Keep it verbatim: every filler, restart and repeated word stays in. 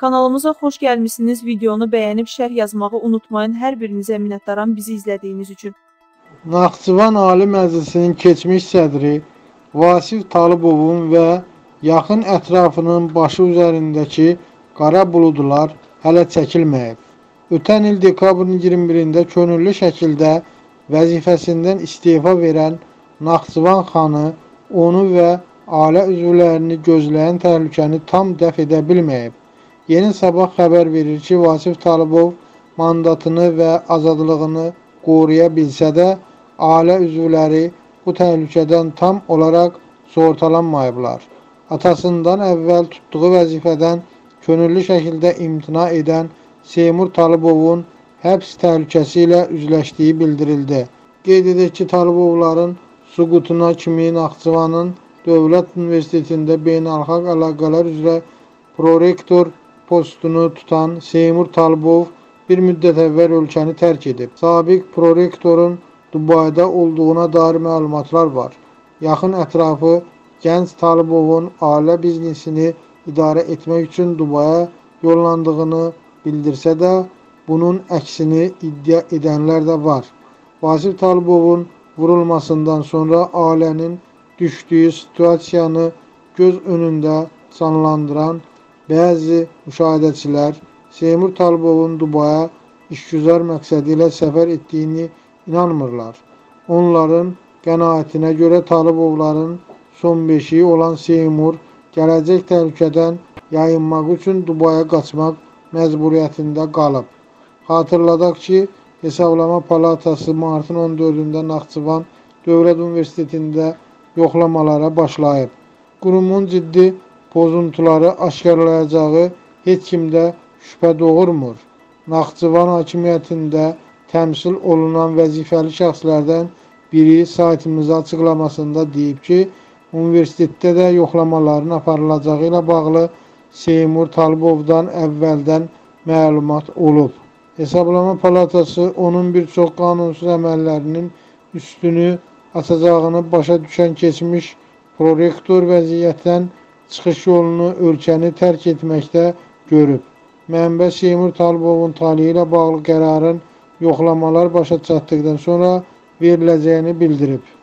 Kanalımıza xoş gəlmişsiniz. Videonu bəyənib şərh yazmağı unutmayın. Hər birinizə minnətdaram bizi izlədiyiniz üçün. Naxçıvan Ali Məclisinin keçmiş sədri Vasif Talıbovun və yaxın ətrafının başı üzərindəki qara buludlar hələ çəkilməyib. Ötən il dekabrın iyirmi birində könüllü şəkildə vəzifəsindən istefa verən Naxçıvan xanı onu və ailə üzvlərini gözləyən təhlükəni tam dəf edə bilməyib. Yeni Sabah xəbər verir ki, Vasif Talıbov mandatını və azadlığını qoruya bilsə də, ailə üzvləri bu təhlükədən tam olaraq sığortalanmayıblar. Atasından əvvəl tutduğu vəzifədən könüllü şəkildə imtina edən Seymur Talıbovun həbs təhlükəsi ilə üzləşdiyi bildirildi. Qeyd edək ki, Talıbovların süqutuna kimi Naxçıvanın Dövlət Universitetində beynəlxalq əlaqələr üzrə prorektor postunu tutan Seymur Talıbov bir müddət əvvəl ölkəni tərk edib. Sabiq prorektorun Dubayda olduğuna dair məlumatlar var. Yaxın ətrafı gənc Talıbovun ailə biznesini idarə etmək üçün Dubaya yollandığını bildirsə də, bunun əksini iddia edənlər də var. Vasif Talıbovun vurulmasından sonra ailənin düşdüyü situasiyanı göz önündə canlandıran bəzi müşahidəçilər Seymur Talıbovun Dubaya işgüzar məqsədi ilə səfər etdiyini inanmırlar. Onların qənaətinə görə Talıbovların son beşiyi olan Seymur gələcək təhlükədən yayınmaq üçün Dubaya qaçmaq məcburiyyətində qalıb. Xatırladaq ki, Hesablama Palatası martın on dördündə Naxçıvan Dövlət Universitetində yoxlamalara başlayıb. Qurumun ciddi pozuntuları aşkarlayacağı heç kimdə şübhə doğurmur. Naxçıvan hakimiyyətində təmsil olunan vəzifəli şəxslərdən biri saytımıza açıqlamasında deyib ki, universitetdə də yoxlamaların aparılacağı ilə bağlı Seymur Talıbovdan əvvəldən məlumat olub. Hesablama Palatası onun bir çox qanunsuz əməllərinin üstünü açacağını başa düşən keçmiş prorektor vəziyyətdən çıxış yolunu ölkəni tərk etməkdə görüb. Mənbə Seymur Talıbovun taliyi ilə bağlı qərarın yoxlamalar başa çatdıqdan sonra veriləcəyini bildirib.